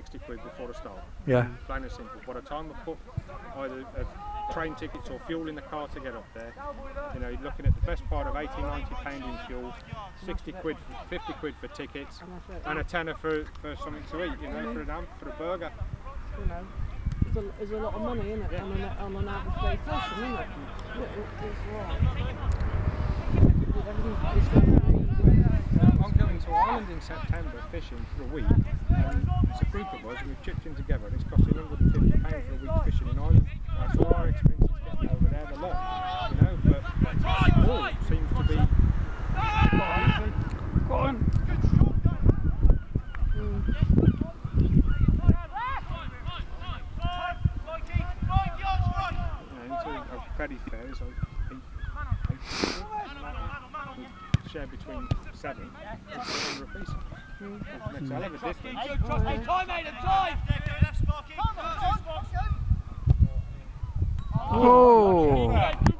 60 quid before the start. Yeah. Plain and simple. By the time I put either train tickets or fuel in the car to get up there, you know, you're looking at the best part of 80–90 £90 in fuel, 60 quid, 50 quid for tickets, and a tenner for something to eat, you know, for a burger. You know, there's a lot of money in it, yeah, on an average day person, isn't it? It's right. I'm going to Ireland in September fishing for a week, and it's a group of us, and we've chipped in together, and it's costing £150 for a week fishing in Ireland. That's all our expenses getting over there, the lot, you know, but all seems to be Go on. Credit fares, I share between 7 and 400 rupees. Makes a hell of a difference. Hey, time, mate, time! Oh!